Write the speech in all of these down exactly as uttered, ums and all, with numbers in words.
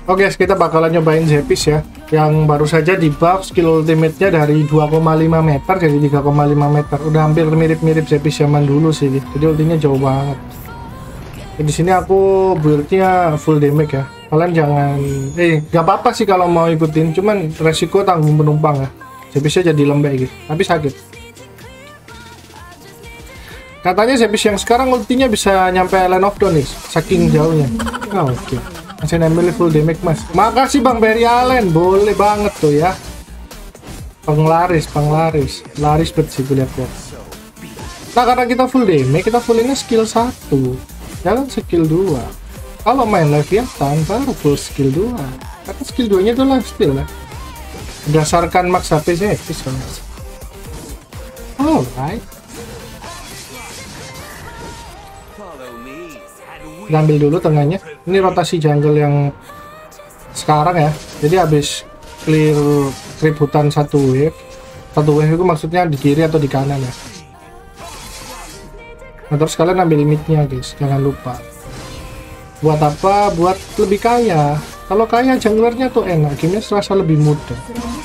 Oke, okay, kita bakalan nyobain Zepis ya, yang baru saja di buff skill ultimate-nya dari dua koma lima meter jadi tiga koma lima meter. Udah hampir mirip-mirip Zepis zaman dulu sih, jadi ultinya jauh banget. Ya, di sini aku build-nya full damage ya. Kalian jangan, eh nggak apa-apa sih kalau mau ikutin, cuman resiko tanggung penumpang ya. Zepisnya jadi lembek gitu, tapi sakit. Katanya Zepis yang sekarang ultinya bisa nyampe Land of Dawn nih, saking jauhnya. Oh, oke. Okay. Masih nempel full damage mas. Makasih Bang Barry Allen, boleh banget tuh ya. Penglaris, penglaris, laris bet sih gue lihat ya. Nah karena kita full damage, kita fullinnya skill satu, jangan skill dua. Kalau main Leviathan baru full skill dua. Karena skill dua nya itu lifesteal ya. Berdasarkan max H P Zepis. Alright. Kita ambil dulu tengahnya. Ini rotasi jungle yang sekarang ya. Jadi habis clear creep hutan satu wave. Satu wave itu maksudnya di kiri atau di kanan ya. Nah terus kalian ambil midnya guys, jangan lupa. Buat apa? Buat lebih kaya. Kalau kaya junglernya tuh enak, gamenya serasa lebih mudah.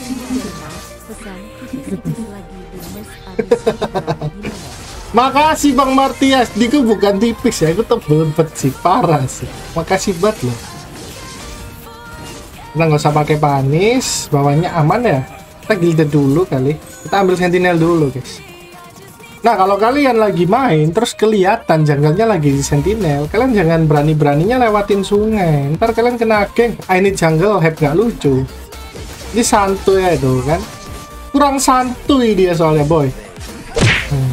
Makasih Bang Martias, diku bukan tipis ya, itu tebel bet sih, parah sih. Makasih banget loh. Kita nggak usah pakai panis, bawahnya aman ya. Kita gilded dulu kali, kita ambil sentinel dulu guys. Nah kalau kalian lagi main, terus kelihatan jungle-nya lagi di sentinel, kalian jangan berani-beraninya lewatin sungai. Ntar kalian kena geng, ah ini jungle hype gak lucu. Ini santuy ya itu kan, kurang santuy dia soalnya boy. Hmm.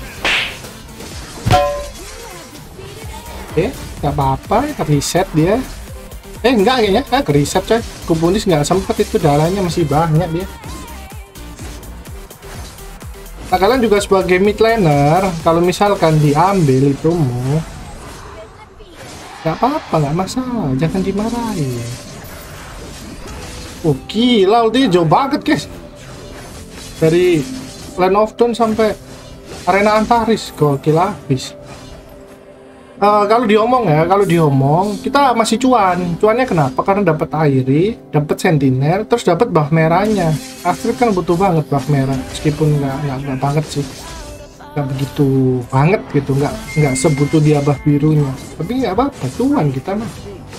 Oke, nggak apa-apa, reset dia. Eh, enggak kayaknya, ah, ke reset coy. Kupunis nggak sempet itu, darahnya masih banyak dia. Nah, kalian juga sebagai mid laner, kalau misalkan diambil itu mu, nggak apa-apa, nggak masalah, jangan dimarahin. Oh, gila, ultinya jauh banget guys. Dari Land of Dawn sampai arena Antares, gokil habis. Uh, kalau diomong ya, kalau diomong kita masih cuan. Cuannya kenapa? Karena dapat Airi, dapat Sentinel, terus dapat buff merahnya. Astrid kan butuh banget buff merah, meskipun nggak nggak nggak banget sih, nggak begitu banget gitu, nggak nggak sebutuh dia buff birunya. Tapi nggak apa-apa, cuan kita mah.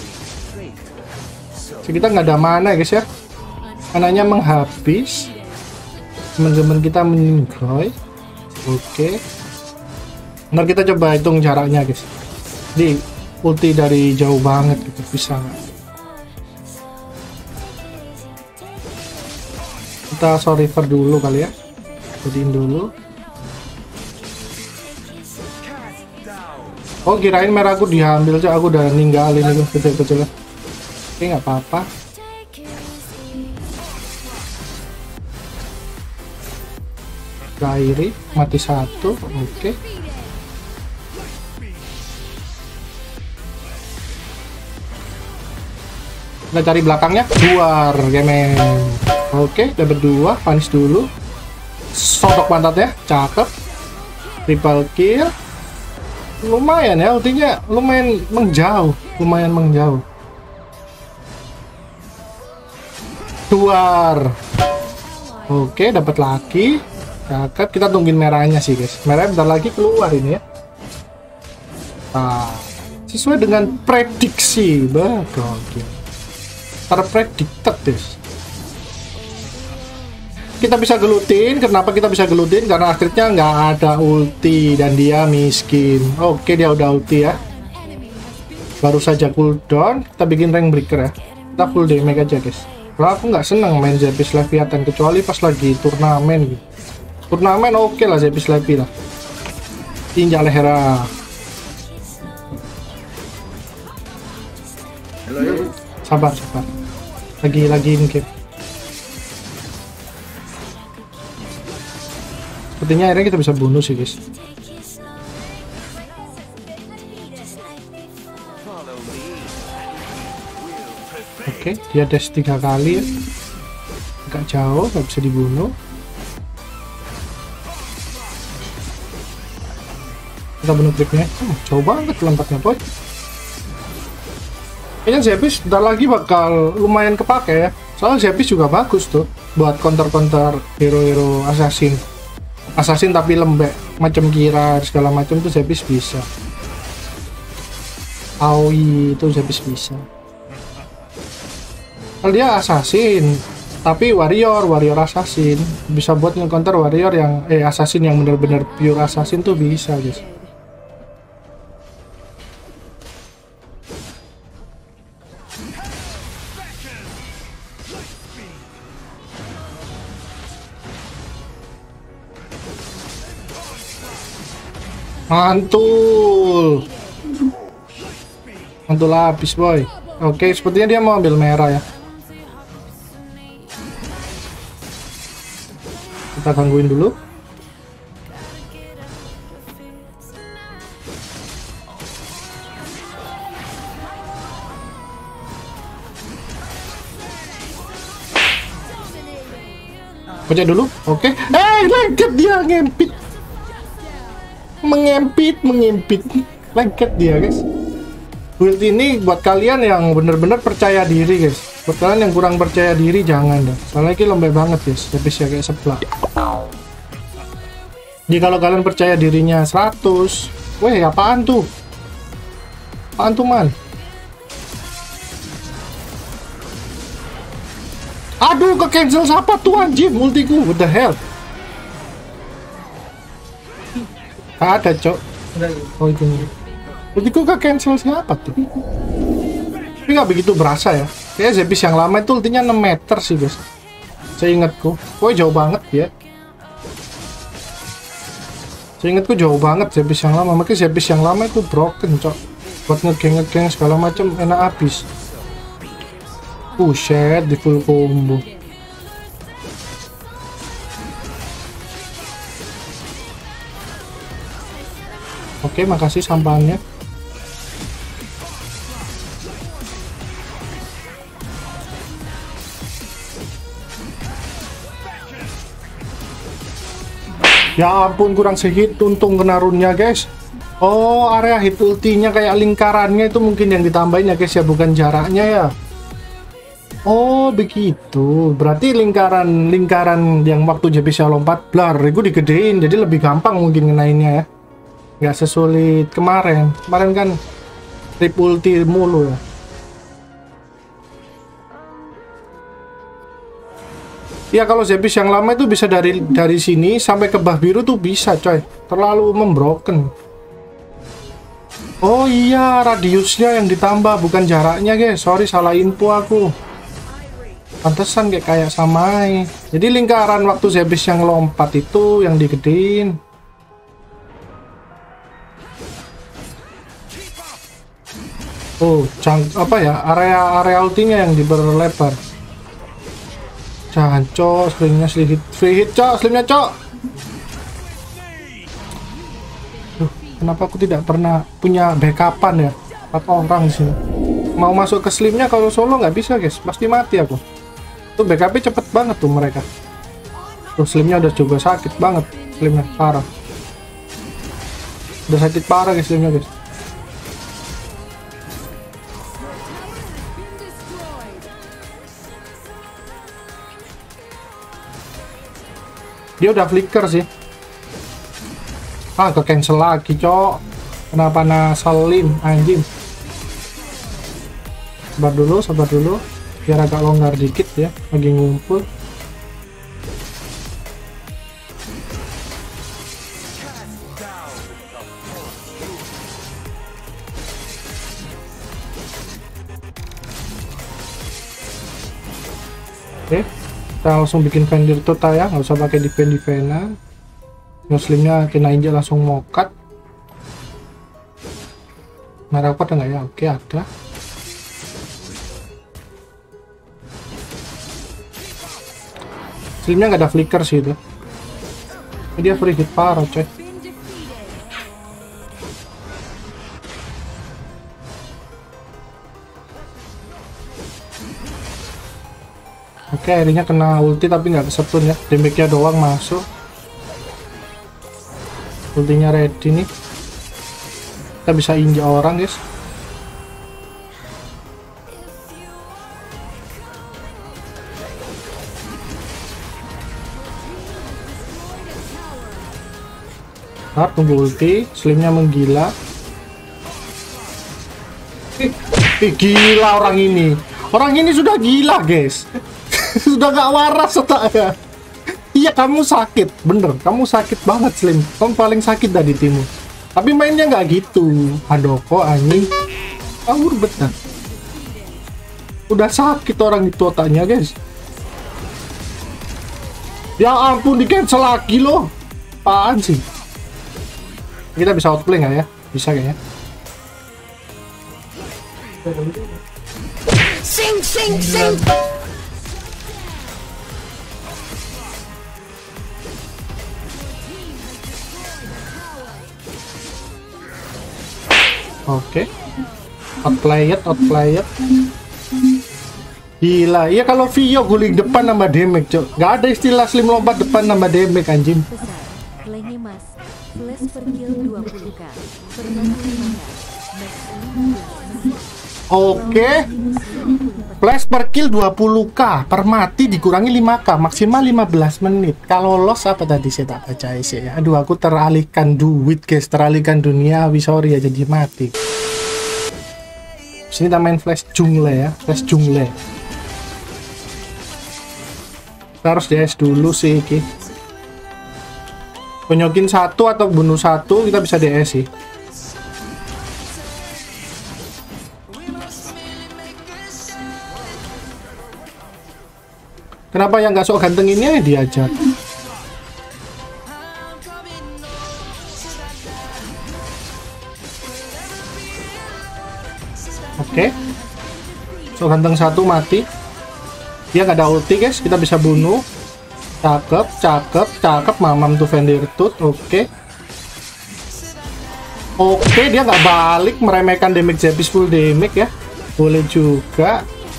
So, kita nggak ada mana guys ya, mananya menghabis. Teman-teman kita meninggoy. Oke. Ntar kita coba hitung jaraknya guys. Di ulti dari jauh banget gitu, bisa nggak? Kita sorry river dulu kali ya, jadiin dulu. Oh kirain merah aku diambil aja, aku udah ninggalin itu kecil-kecil. Oke nggak apa-apa. Kairi mati satu, oke. Kita cari belakangnya, luar game. Oke, dapat dua, panis dulu. Sodok pantatnya, cakep. Triple kill. Lumayan ya, ultinya lumayan menjauh, lumayan menjauh. Luar. Oke, dapat lagi. Cakep, kita tungguin merahnya sih guys. Merahnya bentar lagi keluar ini ya. Nah, sesuai dengan prediksi, bagus. Terpredicted guys. Kita bisa gelutin. Kenapa kita bisa gelutin? Karena akhirnya nggak ada ulti dan dia miskin. Oke, dia udah ulti ya. Baru saja cooldown. Kita bikin rank breaker ya. Kita full damage aja guys. Kalau aku nggak seneng main Zepis Leviathan kecuali pas lagi turnamen gitu. Turnamen oke okay lah Zepis Levi lah. Tinjak lehera. Halo. Sabar sabar. Lagi lagi in game. Sepertinya akhirnya kita bisa bunuh sih guys. Oke, dia dash tiga kali ya. Agak jauh, nggak bisa dibunuh. Kita bunuh creepnya. Oh, jauh banget lompatnya boy. Kayaknya Zephyr bentar lagi bakal lumayan kepake ya. Soalnya Zephyr juga bagus tuh buat counter-counter hero-hero assassin. Assassin tapi lembek, macam Kira segala macam tuh Zephyr bisa. Aoi itu Zephyr bisa. Kalau dia assassin tapi warrior, warrior assassin bisa buat nge-counter warrior yang eh assassin yang bener-bener pure assassin tuh bisa guys. Mantul. Mantul habis boy. Oke, sepertinya dia mau ambil merah ya. Kita gangguin dulu. Pecah dulu. Oke. Eh, lengket dia ngempit. Mengempit, mengempit. Lengket dia, guys. Build ini buat kalian yang bener-bener percaya diri, guys. Buat kalian yang kurang percaya diri jangan deh. Soalnya ini lembek banget, guys. Habis ya kayak seblak. Jadi kalau kalian percaya dirinya seratus, weh apaan tuh? Apaan tuh, man? Aduh, ke cancel siapa tuh anjing? Multiku, what the hell? Ada, Cok. Oh, itu. Multiku ke cancel siapa tuh? Tapi nggak begitu berasa ya. Kayak Zephyr yang lama itu ultinya enam meter sih, guys. Saya ingatku. Woi, jauh banget ya. Saya ingatku jauh banget Zephyr yang lama. Makanya Zephyr yang lama itu broken, Cok. Buat ngegeng-ngegeng segala macam enak habis. Buset, di full combo. Oke, makasih sampannya. Ya ampun, kurang sehit, untung kena runnya, guys. Oh, area hit ultinya kayak lingkarannya itu mungkin yang ditambahin ya, guys ya, bukan jaraknya ya. Oh, begitu. Berarti lingkaran lingkaran yang waktu J P bisa lompat blar, itu digedein, jadi lebih gampang mungkin ngenainnya ya. Nggak sesulit kemarin. Kemarin kan trip ulti mulu ya. Ya kalau Zephyr yang lama itu bisa dari dari sini sampai ke bah biru tuh bisa, coy. Terlalu membroken. Oh iya, radiusnya yang ditambah bukan jaraknya, guys. Sorry, salah info aku. Pantesan kayak kayak sama. Jadi lingkaran waktu Zephyr yang lompat itu yang digedein. Oh, cang apa ya? Area-area ultinya yang diperlebar. Jangan, cok, slingnya free hit, free hit, cok, slingnya, cok. Duh, kenapa aku tidak pernah punya backupan ya? Empat orang di sini. Mau masuk ke slimnya kalau solo nggak bisa, guys, pasti mati aku. Tuh backupnya cepet banget tuh mereka. Tuh slimnya udah juga sakit banget, slimnya parah. Udah sakit parah, guys, slimnya, guys. Dia udah flicker sih. Ah, ke cancel lagi, cok. Kenapa nasalim anjing? Sabar dulu, sabar dulu. Biar agak longgar dikit ya, lagi ngumpul. Oke. Kita langsung bikin Fenrir Tota ya, nggak usah pakai defend defendan. Muslimnya kena injek langsung mokat. Merah apa ada nggak ya? Oke, ada. Muslimnya nggak ada flicker sih itu. Dia free hit parah, coy. Oke, akhirnya kena ulti tapi nggak kesetun ya. Damage-nya doang masuk. Ultinya ready nih. Kita bisa injak orang, guys. Ntar tunggu ulti, slimnya menggila. Ih, ih, gila orang ini. Orang ini sudah gila, guys. Sudah gak waras otaknya. Iya, kamu sakit, bener. Kamu sakit banget, Slim. Kamu paling sakit dari timmu. Tapi mainnya nggak gitu. Aduh, kok anjing. Awur betul. Udah sakit orang itu otaknya, guys. Ya ampun, di cancel lagi loh. Apaan sih? Kita bisa outplay nggak ya? Bisa kayaknya. Sing sing sing. Oke. Outplay it, outplay it. Gila, iya kalau Vio guling depan nambah damage, cok. Gak ada istilah Slim lompat depan nambah damage, anjing. Besar, Lenge Mas, flash per kill dua puluh k, permati lima k, max lima belas. Oke. Flash per kill dua puluh k, per mati dikurangi lima k, maksimal lima belas menit. Kalau loss apa tadi saya tak baca sih ya. Aduh, aku teralihkan duit, guys, teralihkan duniawi, sorry ya jadi mati. Sini kita main flash jungle ya, flash jungle. Kita harus D S dulu sih, Ki. Penyokin satu atau bunuh satu kita bisa D S sih. Kenapa yang nggak sok ganteng ini ya diajak? Oke, sok ganteng satu mati. Dia nggak ada ulti, guys. Kita bisa bunuh. Cakep, cakep, cakep. Mamam tuh Vandertooth. Oke. Oke, dia nggak balik meremehkan damage habis full damage ya. Boleh juga.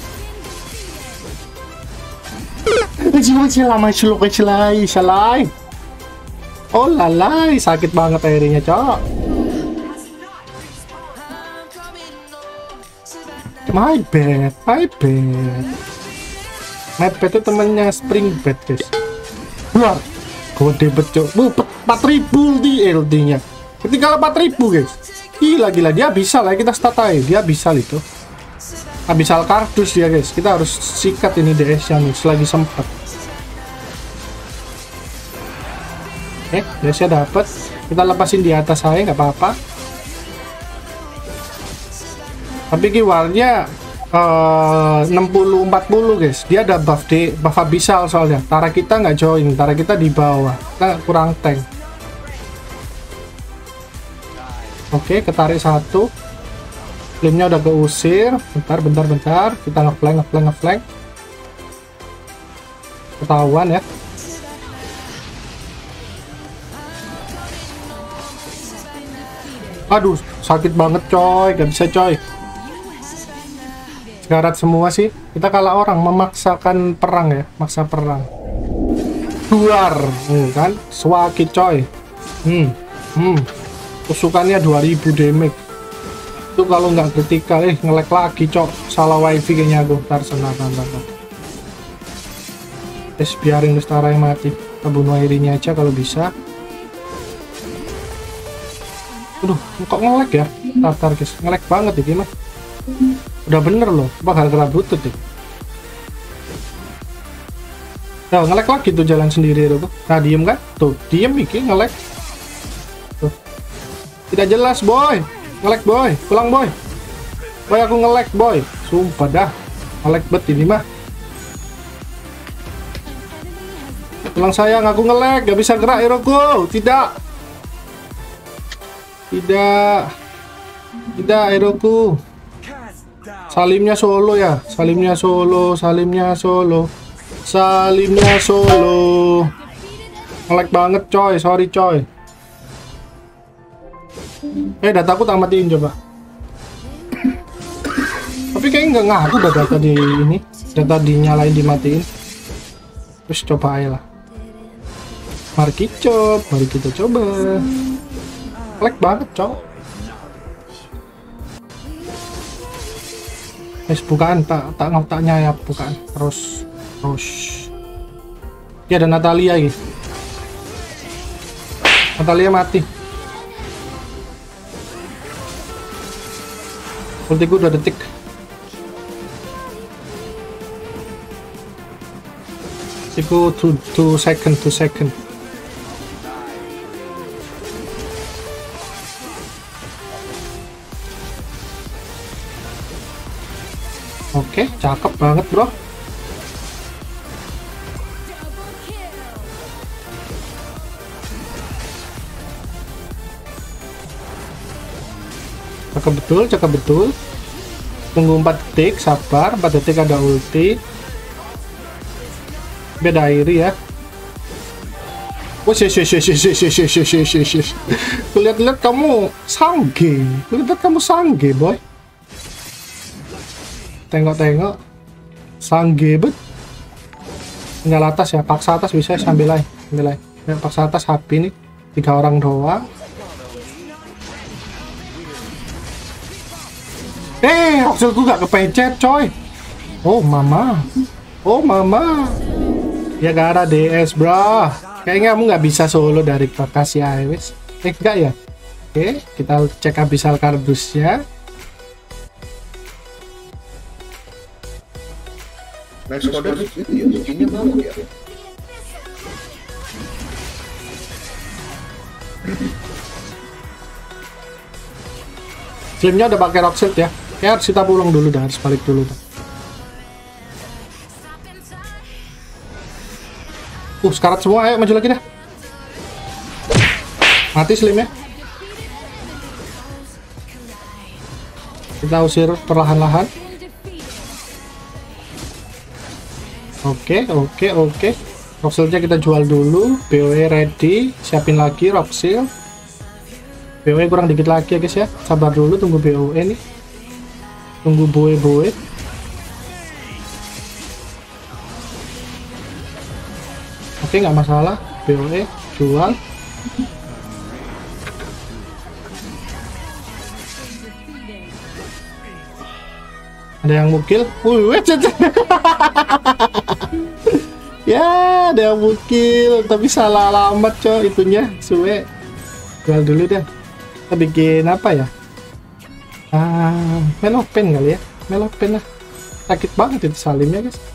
Oh lalai, sakit banget airnya, cok. My bad, my bad. My bad itu temennya Spring Bed, guys. Wah, gede becok. Bu, empat ribu di L D-nya. Ketinggalan empat ribu, guys. Gila, gila. Dia bisa lah, kita start aja. Dia bisa itu. Abisal kardus dia, guys. Kita harus sikat ini D S-nya nih, selagi sempat. Oke, D S-nya dapat. Kita lepasin di atas saya, nggak apa-apa. Tapi keywordnya uh, enam puluh empat puluh, guys. Dia ada buff di buff abisal soalnya. Tara kita nggak join, Tara kita di bawah. Kita kurang tank. Oke, ketarik satu. Flamme-nya udah keusir. Bentar, bentar, bentar. Kita ngeflank, ngeflank, ngeflank. Ketahuan ya. Aduh, sakit banget coy. Gak bisa coy. Sekarat semua sih. Kita kalah orang, memaksakan perang ya. Maksa perang. Duar. Hmm, kan? Swaki coy. Hmm. Hmm. Tusukannya dua ribu damage. Itu kalau nggak kritikal, eh nge-lag lagi cok. Salah wifi kayaknya aku. Ntar senang, ntar. Terus biarin Lestara yang mati. Kita bunuh airinya aja kalau bisa. Aduh, kok nge-lag ya? Tar, guys, nge-lag banget ya gimana? Udah bener loh, bakal kena butut ya. Nah, nge-lag lagi tuh jalan sendiri tuh. Nah, diem kan? Tuh, diem bikin nge-lag. Tuh. Tidak jelas, boy. Nge-lag, boy. Pulang, boy. Boy, aku nge-lag, boy. Sumpah dah. Nge-lag bet ini mah. Pulang sayang, aku nge-lag. Gak bisa gerak, heroku. Tidak. Tidak. Tidak, heroku. Salimnya solo ya. Salimnya solo. Salimnya solo. Salimnya solo. Nge-lag banget, coy. Sorry, coy. Eh, dataku tak matiin coba. Tapi kayaknya nggak ngaku dah data di ini. Data dinyalain dimatiin. Terus coba aja lah. Mari kita coba. Mari kita coba. Lag banget, cowok. Es bukaan tak tak tak nyayap bukaan terus. Oh, shh. Ya ada Natalia gitu. Natalia mati. Ultiku dua detik. Ultiku two second, two second. Oke, cakep banget bro. Cakep betul, cakep betul. Tunggu empat detik, sabar. empat detik ada ulti. Beda airi ya. Wah, sih sih sih sih sih sih sih sih sih sih. Lihat-lihat kamu sangge. Lihat kamu sangge, boy. Tengok-tengok. Sangge bet. Tinggal atas ya, paksa atas bisa sambil lain, sambil lain. Ya, paksa atas H P nih. Tiga orang doang. Eh, Roxelku gak kepencet, coy. Oh, mama. Oh, mama. Ya gak ada D S, bro. Kayaknya kamu nggak bisa solo dari lokasi Iris. Eh, enggak ya? Oke, kita cek abyssal kardusnya. Next order itu ya, skinnya bagus ya. Slimnya udah pakai Roxel ya. Ya harus kita pulang dulu dah, harus balik dulu dah. Uh, sekarat semua, ayo maju lagi dah. Mati Slim ya. Kita usir perlahan-lahan. Oke, oke, oke. Roxelnya kita jual dulu. B O E ready, siapin lagi Roxel. B O E kurang dikit lagi ya guys ya. Sabar dulu, tunggu B O E nih. Tunggu boe-boe. Oke, nggak masalah. B O E jual. Ada yang mukil. Wih, ya, ada yang mukil, tapi salah alamat coy itunya. Suwe. Jual dulu deh. Kita bikin apa ya? Ah, melopen kali ya. Melopen lah. Sakit banget itu salimnya, guys.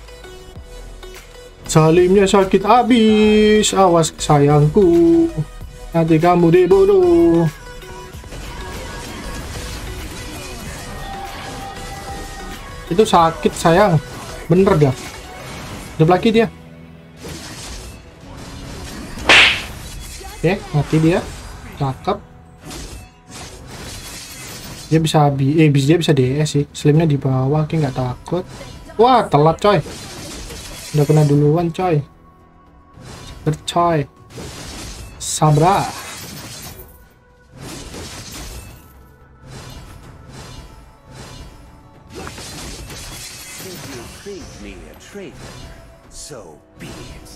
Salimnya sakit habis. Awas sayangku. Nanti kamu dibunuh. Itu sakit sayang. Bener dah. Hidup lagi dia. Oke, mati dia. Cakep. Dia bisa B, eh dia bisa D S sih. Slimnya di bawah, kayak nggak takut. Wah, telat coy. Udah kena duluan coy. Bercoy. Sabra. So be it.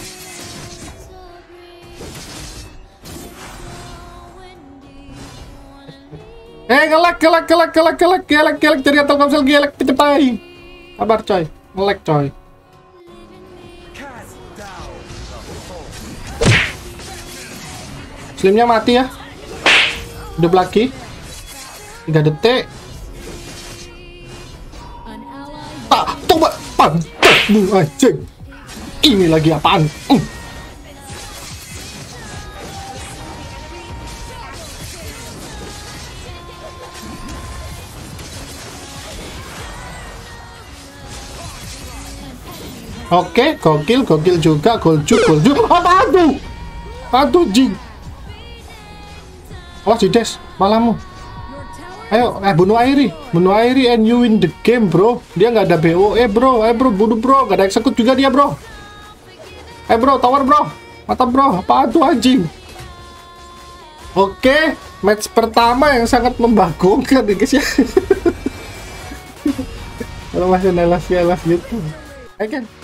Eh, gelek, gelek, gelek, gelek, gelek, gelek, gelek, dari Telkomsel gelek, cepai. Sabar coy, ngelek coy. Slimnya mati ya. Hidup lagi. tiga detik. Tak, coba pantatmu anjing. Ini lagi apaan? Uh. Oke, gokil, gokil juga, golju, golju. Apa tuh? Aduh, jing. Oh, Jides, malamu. Ayo, eh bunuh Airi, bunuh Airi and you win the game, bro. Dia nggak ada B O E, bro. Ayo, bro, bunuh, bro. Gak ada execute juga dia, bro. Eh, bro, tower, bro. Mata, bro. Apa tuh, anjing? Oke, match pertama yang sangat membagongkan, guys ya. Kalau masih nelas-nelas gitu. Oke.